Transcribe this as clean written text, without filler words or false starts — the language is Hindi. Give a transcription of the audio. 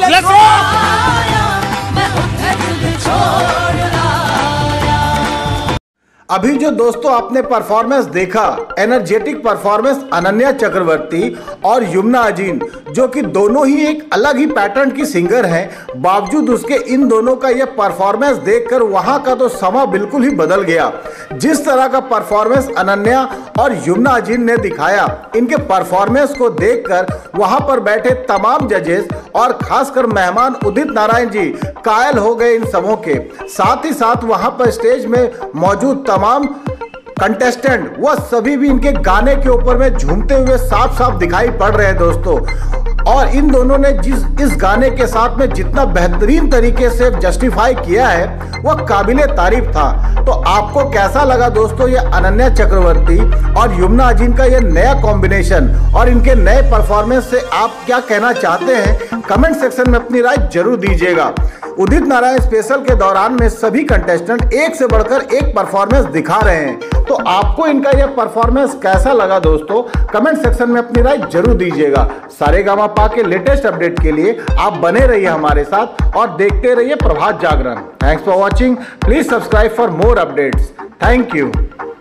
अभी जो दोस्तों आपने परफॉर्मेंस देखा, एनर्जेटिक परफॉर्मेंस अनन्या चक्रवर्ती और यमुना अजीन, जो कि दोनों ही एक अलग ही पैटर्न की सिंगर हैं, बावजूद उसके इन दोनों का यह परफॉर्मेंस देखकर वहां का तो समा बिल्कुल ही बदल गया। जिस तरह का परफॉर्मेंस अनन्या और यमुना अजीन ने दिखाया, इनके परफॉर्मेंस को देखकर वहां पर बैठे तमाम जजेस और खासकर मेहमान उदित नारायण जी कायल हो गए इन सबों के। साथ ही साथ वहां पर स्टेज में मौजूद तमाम कंटेस्टेंट वह सभी भी इनके गाने के ऊपर में झूमते हुए साफ साफ दिखाई पड़ रहे हैं दोस्तों। और इन दोनों ने इस गाने के साथ में जितना बेहतरीन तरीके से जस्टिफाई किया है वह काबिले तारीफ था। तो आपको कैसा लगा दोस्तों ये अनन्या चक्रवर्ती और यमुना अजीन का ये नया कॉम्बिनेशन और इनके नए परफॉर्मेंस से आप क्या कहना चाहते हैं, कमेंट सेक्शन में अपनी राय जरूर दीजिएगा। उदित नारायण स्पेशल के दौरान में सभी कंटेस्टेंट एक से बढ़कर एक परफॉर्मेंस दिखा रहे हैं, तो आपको इनका यह परफॉर्मेंस कैसा लगा दोस्तों, कमेंट सेक्शन में अपनी राय जरूर दीजिएगा। सारेगामापा के लेटेस्ट अपडेट के लिए आप बने रहिए हमारे साथ और देखते रहिए Prabhat Jagran. Thanks for watching, please subscribe for more updates. Thank you.